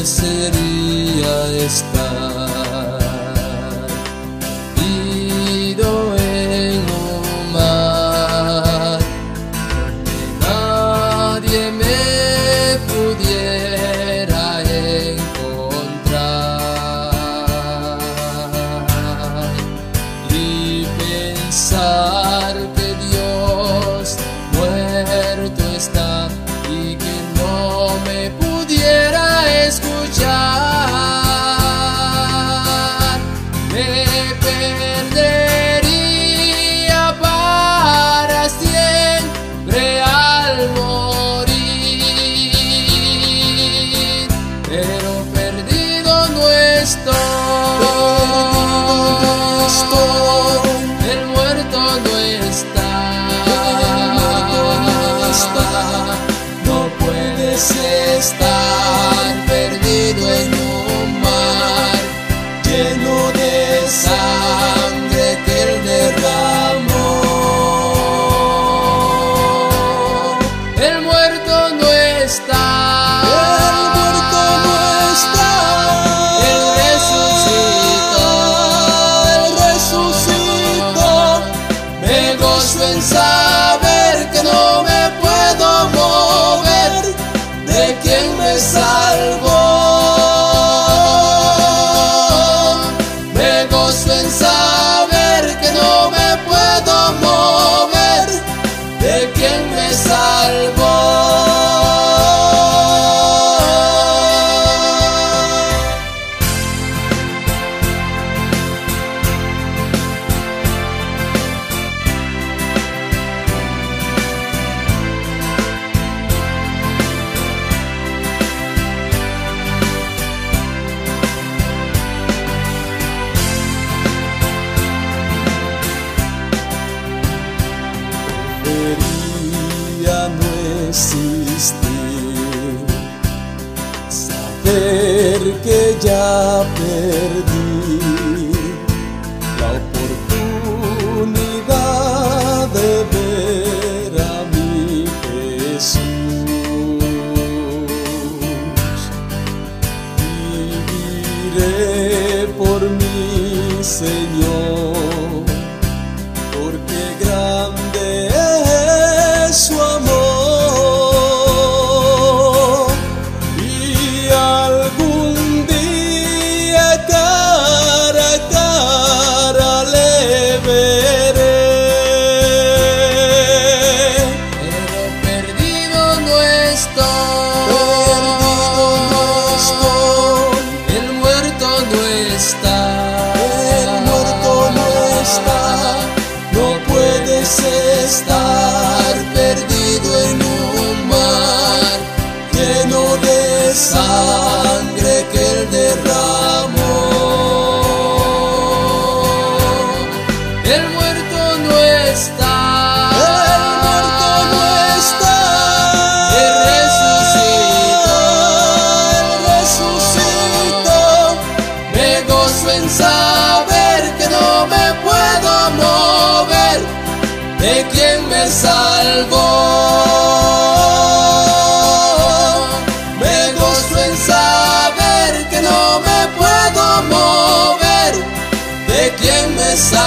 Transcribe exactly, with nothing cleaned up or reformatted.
sería estar perdido en un mar donde nadie me pudiera encontrar, y pensar que Dios muerto está y que no me pudiera escuchar. Me perdería para siempre al morir, pero perdido no estoy, el muerto no está, no puedes estar perdido en un mar lleno de sangre que Él derramó. El muerto no está, el muerto no está, Él resucitó, Él resucitó. Me gozo en saber que no me puedo mover de quien me salvó. Me gozo en saber que no me puedo mover de quien me salvó. Preferiría no existir, saber que ya perdí la oportunidad de ver a mi Jesús. Viviré por mi Señor, porque grande es su amor, y algún día cara a cara le veré. Pero perdido no estoy, perdido no estoy, el muerto no está, el muerto no está. No puedes estar perdido en un mar lleno de sangre que Él derramó. El muerto no está, el muerto no está, Él resucitó, Él resucitó. Me gozo en saber que no me puedo mover de quien me salvó. Me gozo en saber que no me puedo mover de quien me salvó.